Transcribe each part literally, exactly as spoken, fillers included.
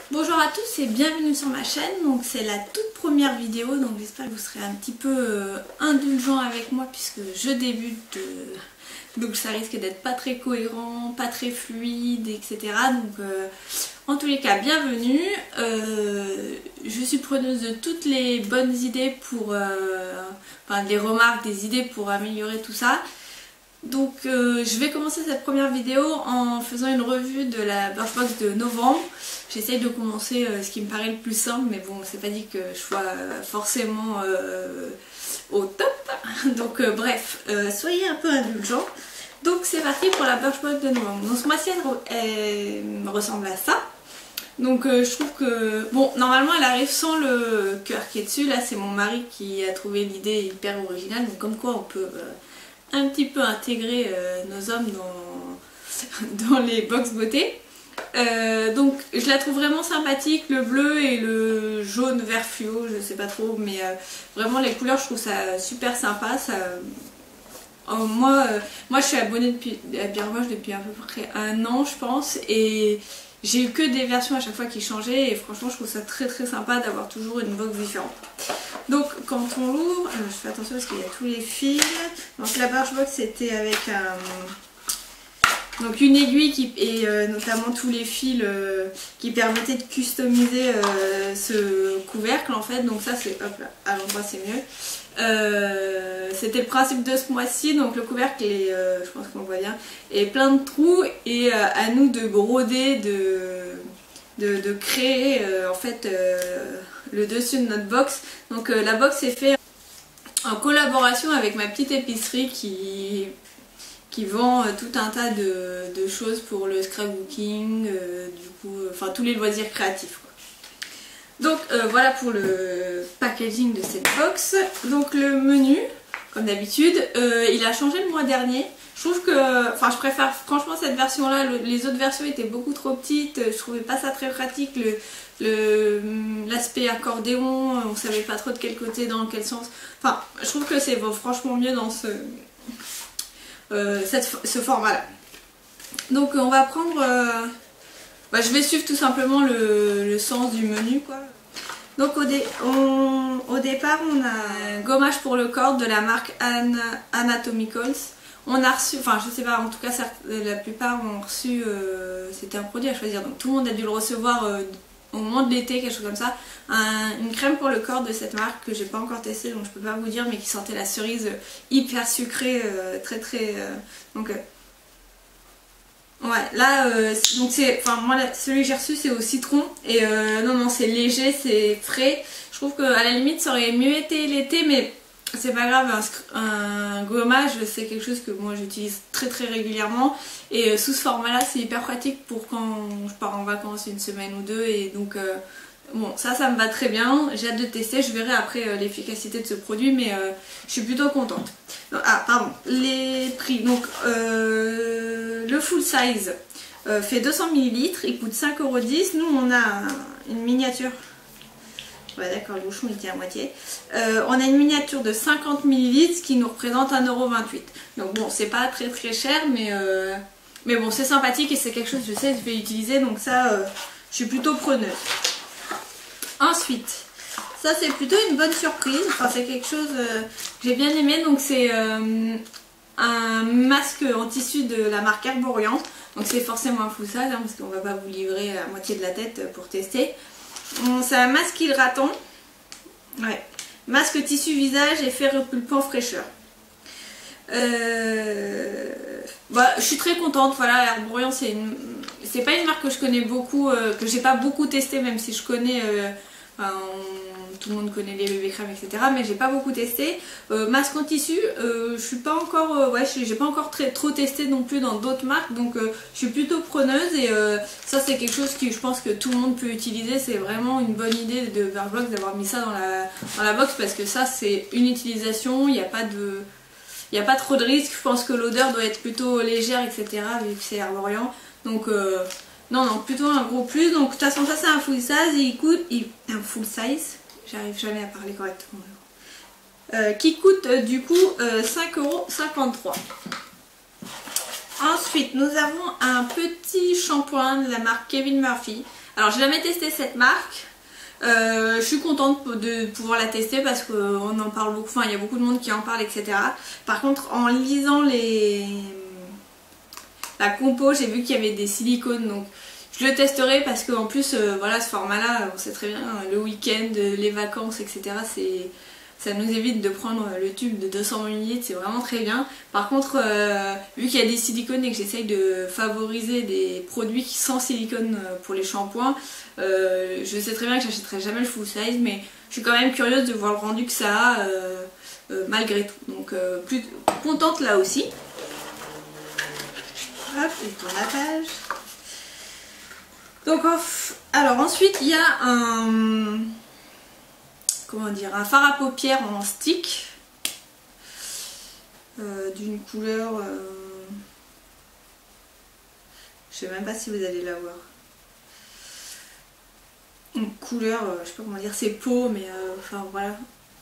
Bonjour à tous et bienvenue sur ma chaîne. Donc c'est la toute première vidéo, donc j'espère que vous serez un petit peu euh, indulgents avec moi puisque je débute, euh, donc ça risque d'être pas très cohérent, pas très fluide, et cetera. Donc euh, en tous les cas, bienvenue. Euh, je suis preneuse de toutes les bonnes idées pour, euh, enfin des remarques, des idées pour améliorer tout ça. Donc euh, je vais commencer cette première vidéo en faisant une revue de la Birchbox de novembre. J'essaye de commencer euh, ce qui me paraît le plus simple, mais bon, c'est pas dit que je sois forcément euh, au top. Donc euh, bref, euh, soyez un peu indulgents. Donc c'est parti pour la Birchbox de novembre. Donc ce mois-ci elle, elle ressemble à ça. Donc euh, je trouve que, bon, normalement elle arrive sans le cœur qui est dessus. Là c'est mon mari qui a trouvé l'idée hyper originale, donc comme quoi on peut... Euh, un petit peu intégrer euh, nos hommes dans, dans les box beauté. Euh, donc je la trouve vraiment sympathique, le bleu et le jaune vert fluo, je sais pas trop, mais euh, vraiment les couleurs je trouve ça super sympa. Ça, euh, moi, euh, moi je suis abonnée depuis, à Birchbox depuis à peu près un an je pense, et j'ai eu que des versions à chaque fois qui changeaient, et franchement je trouve ça très très sympa d'avoir toujours une box différente. Donc quand on l'ouvre, je fais attention parce qu'il y a tous les fils. Donc la Birchbox c'était avec un, donc une aiguille qui, et euh, notamment tous les fils euh, qui permettaient de customiser euh, ce couvercle en fait. Donc ça c'est, hop là, à l'endroit c'est mieux. Euh, c'était le principe de ce mois-ci, donc le couvercle est, euh, je pense qu'on voit bien, est plein de trous, et euh, à nous de broder, de, de, de créer euh, en fait euh, le dessus de notre box. Donc euh, la box est faite en collaboration avec ma petite épicerie qui, qui vend euh, tout un tas de, de choses pour le scrapbooking, euh, du coup, euh, enfin tous les loisirs créatifs quoi. Donc euh, voilà pour le packaging de cette box. Donc le menu, comme d'habitude, euh, il a changé le mois dernier. Je trouve que, enfin je préfère franchement cette version là, le, les autres versions étaient beaucoup trop petites, je trouvais pas ça très pratique, le l'aspect accordéon, on savait pas trop de quel côté, dans quel sens. Enfin je trouve que c'est bon, franchement mieux dans ce, euh, cette, ce format là. Donc on va prendre... Euh, Bah, je vais suivre tout simplement le, le sens du menu quoi. Donc au, dé, on, au départ on a un gommage pour le corps de la marque An Anatomicals. On a reçu, enfin je sais pas, en tout cas la plupart ont reçu, euh, c'était un produit à choisir, donc tout le monde a dû le recevoir euh, au moment de l'été, quelque chose comme ça. Un, une crème pour le corps de cette marque que j'ai pas encore testée, donc je peux pas vous dire, mais qui sentait la cerise hyper sucrée, euh, très très... Euh, donc... Euh, Ouais, là, euh, donc c'est, enfin moi celui que j'ai reçu c'est au citron, et euh, non non c'est léger, c'est frais. Je trouve qu'à la limite ça aurait mieux été l'été, mais c'est pas grave, un, un gommage c'est quelque chose que moi j'utilise très très régulièrement, et euh, sous ce format là c'est hyper pratique pour quand je pars en vacances une semaine ou deux, et donc euh, bon ça ça me va très bien, j'ai hâte de tester, je verrai après euh, l'efficacité de ce produit, mais euh, je suis plutôt contente. Donc, ah pardon, les prix, donc euh, le full size euh, fait deux cents millilitres, il coûte cinq euros dix. Nous on a une miniature, ouais d'accord le bouchon il tient à moitié, euh, on a une miniature de cinquante millilitres qui nous représente un euro vingt-huit. Donc bon c'est pas très très cher, mais, euh, mais bon c'est sympathique, et c'est quelque chose que je sais que je vais utiliser, donc ça euh, je suis plutôt preneuse. Ensuite, ça c'est plutôt une bonne surprise, enfin c'est quelque chose euh, que j'ai bien aimé, donc c'est euh, un masque en tissu de la marque Herborian, donc c'est forcément un full size hein, parce qu'on va pas vous livrer à moitié de la tête pour tester. C'est un masque hydratant, ouais. Masque tissu visage, effet repulpant fraîcheur. Euh... Bah, je suis très contente, voilà, Herborian c'est une... c'est pas une marque que je connais beaucoup, euh, que j'ai pas beaucoup testé, même si je connais, euh, enfin, on... tout le monde connaît les bébés crèmes etc, mais j'ai pas beaucoup testé. Euh, masque en tissu, euh, je suis pas encore, euh, ouais, j'ai pas encore très, trop testé non plus dans d'autres marques, donc euh, je suis plutôt preneuse, et euh, ça c'est quelque chose que je pense que tout le monde peut utiliser, c'est vraiment une bonne idée de Birchbox d'avoir mis ça dans la, dans la box, parce que ça c'est une utilisation, il n'y a pas de... Il n'y a pas trop de risques, je pense que l'odeur doit être plutôt légère, et cetera. Vu que c'est Herborian. Donc, euh, non, non, plutôt un gros plus. Donc, de toute façon, ça c'est un full size. Et il coûte. Il, un full size, j'arrive jamais à parler correctement. Euh, qui coûte euh, du coup euh, cinq euros cinquante-trois. Ensuite, nous avons un petit shampoing de la marque Kevin Murphy. Alors j'ai jamais testé cette marque. Euh, je suis contente de pouvoir la tester parce qu'on en parle beaucoup, enfin il y a beaucoup de monde qui en parle, et cetera. Par contre en lisant les... la compo, j'ai vu qu'il y avait des silicones, donc je le testerai parce qu'en plus euh, voilà, ce format là on sait très bien, le week-end, les vacances, et cetera c'est... ça nous évite de prendre le tube de deux cents millilitres, c'est vraiment très bien. Par contre, euh, vu qu'il y a des silicones et que j'essaye de favoriser des produits sans silicone pour les shampoings, euh, je sais très bien que j'achèterai jamais le full size, mais je suis quand même curieuse de voir le rendu que ça a euh, euh, malgré tout. Donc, euh, plus contente là aussi. Hop, je tourne la page. Donc, off. Alors ensuite, il y a un... comment dire, un fard à paupières en stick euh, d'une couleur euh, je sais même pas si vous allez la voir, une couleur euh, je sais pas comment dire, c'est peau mais euh, enfin voilà.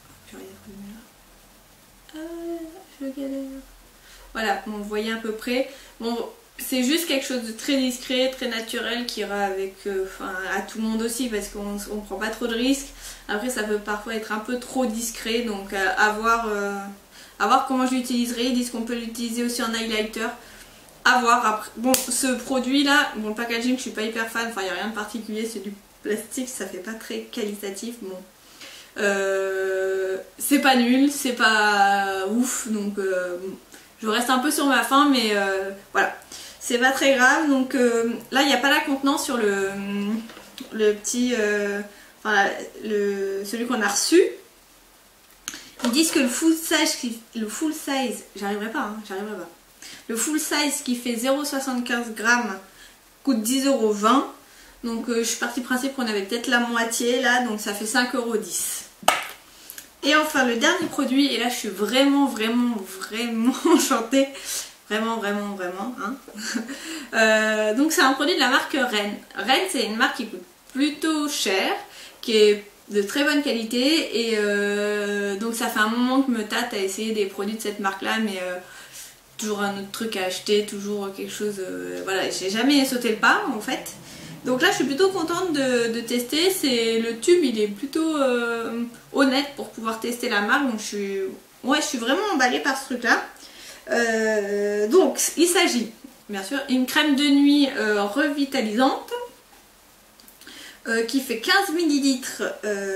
Ah, je galère. Voilà, bon, vous voyez à peu près. Bon, c'est juste quelque chose de très discret, très naturel qui ira avec, euh, enfin, à tout le monde aussi parce qu'on ne prend pas trop de risques. Après ça peut parfois être un peu trop discret, donc euh, à, voir, euh, à voir comment je l'utiliserai. Ils disent qu'on peut l'utiliser aussi en highlighter. À voir après. Bon, ce produit là, bon le packaging je suis pas hyper fan, enfin il n'y a rien de particulier, c'est du plastique, ça fait pas très qualitatif. Bon. Euh, c'est pas nul, c'est pas ouf, donc euh, je reste un peu sur ma faim, mais euh, voilà. C'est pas très grave, donc euh, là il n'y a pas la contenance sur le, le petit, euh, enfin le, celui qu'on a reçu. Ils disent que le full size, le full size, j'arriverai pas, hein, j'arriverai pas. Le full size qui fait zéro virgule soixante-quinze grammes coûte dix euros vingt. Donc euh, je suis partie du principe qu'on avait peut-être la moitié là, donc ça fait cinq euros dix. Et enfin le dernier produit, et là je suis vraiment vraiment vraiment enchantée. Vraiment, vraiment, vraiment. Hein. euh, donc c'est un produit de la marque Rennes. Rennes, c'est une marque qui coûte plutôt cher, qui est de très bonne qualité. Et euh, donc ça fait un moment que je me tâte à essayer des produits de cette marque-là, mais euh, toujours un autre truc à acheter, toujours quelque chose... Euh, voilà, j'ai jamais sauté le pas en fait. Donc là je suis plutôt contente de, de tester. C'est le tube, il est plutôt euh, honnête pour pouvoir tester la marque. Donc je suis, ouais, je suis vraiment emballée par ce truc-là. Euh, donc il s'agit bien sûr une crème de nuit euh, revitalisante euh, qui fait quinze millilitres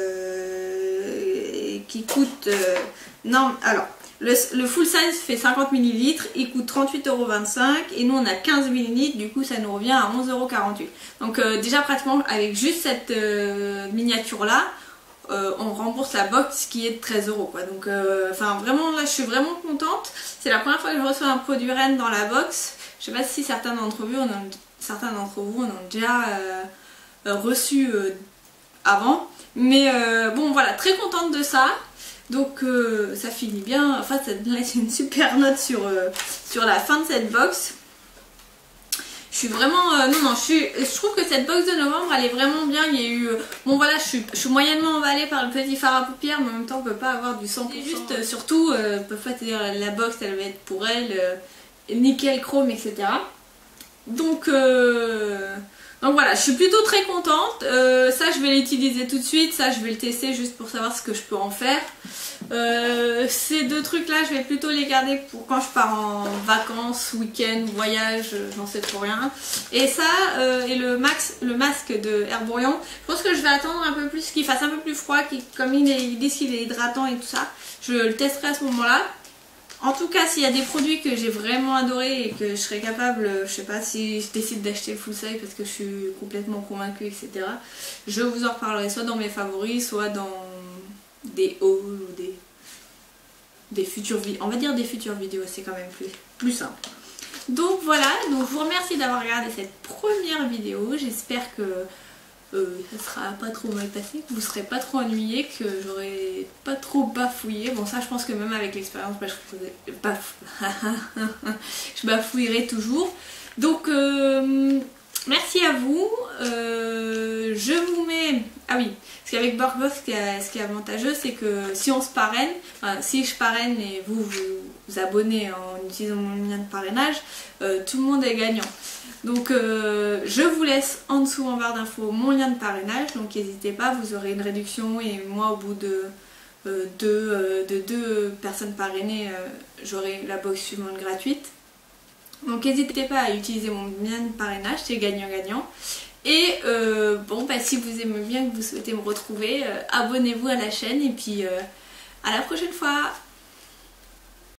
euh, qui coûte euh, non alors le, le full size fait cinquante millilitres, il coûte trente-huit euros vingt-cinq et nous on a quinze millilitres, du coup ça nous revient à onze euros quarante-huit. Donc euh, déjà pratiquement avec juste cette euh, miniature là Euh, on rembourse la box qui est de treize euros quoi. Donc euh, enfin vraiment là je suis vraiment contente. C'est la première fois que je reçois un produit Rennes dans la box. Je sais pas si certains d'entre vous en ont, certains d'entre vous en ont déjà euh, euh, reçu euh, avant. Mais euh, bon voilà, très contente de ça. Donc euh, ça finit bien. Enfin ça laisse une super note sur, euh, sur la fin de cette box. Je suis vraiment... Euh, non, non, je, suis, je trouve que cette box de novembre, elle est vraiment bien. Il y a eu... Euh, bon voilà, je suis, je suis moyennement emballée par le petit fard à paupières, mais en même temps, on peut pas avoir du cent pour cent. Juste, euh, surtout, euh, peuvent pas te dire la box, elle va être pour elle, euh, nickel, chrome, et cetera. Donc... Euh, donc voilà, je suis plutôt très contente. Euh, ça, je vais l'utiliser tout de suite. Ça, je vais le tester juste pour savoir ce que je peux en faire. Euh, ces deux trucs là je vais plutôt les garder pour quand je pars en vacances, week-end, voyage, j'en sais trop rien. Et ça euh, et le, max, le masque de Herborian, je pense que je vais attendre un peu plus qu'il fasse un peu plus froid, qu'il, comme ils il disent qu'il est hydratant et tout ça, je le testerai à ce moment là. En tout cas s'il y a des produits que j'ai vraiment adoré et que je serais capable, je sais pas si je décide d'acheter le full size parce que je suis complètement convaincue, etc. Je vous en reparlerai soit dans mes favoris, soit dans des hauls ou des, des futures vidéos. On va dire des futures vidéos, c'est quand même plus, plus simple. Donc voilà, donc je vous remercie d'avoir regardé cette première vidéo. J'espère que euh, ça sera pas trop mal passé, que vous serez pas trop ennuyés, que j'aurai pas trop bafouillé. Bon ça je pense que même avec l'expérience, bah, je, baf... je bafouillerai toujours. Donc euh, merci à vous. Euh, je vous mets... Ah oui, parce qu'avec Borgos, ce qui est, ce qui est avantageux, c'est que si on se parraine, enfin, si je parraine et vous vous, vous abonnez en utilisant mon lien de parrainage, euh, tout le monde est gagnant. Donc euh, je vous laisse en dessous en barre d'infos mon lien de parrainage, donc n'hésitez pas, vous aurez une réduction et moi au bout de euh, deux, euh, de deux personnes parrainées, euh, j'aurai la box suivante gratuite. Donc n'hésitez pas à utiliser mon lien de parrainage, c'est gagnant-gagnant. Et euh, bon bah si vous aimez bien, que vous souhaitez me retrouver, euh, abonnez-vous à la chaîne et puis euh, à la prochaine fois.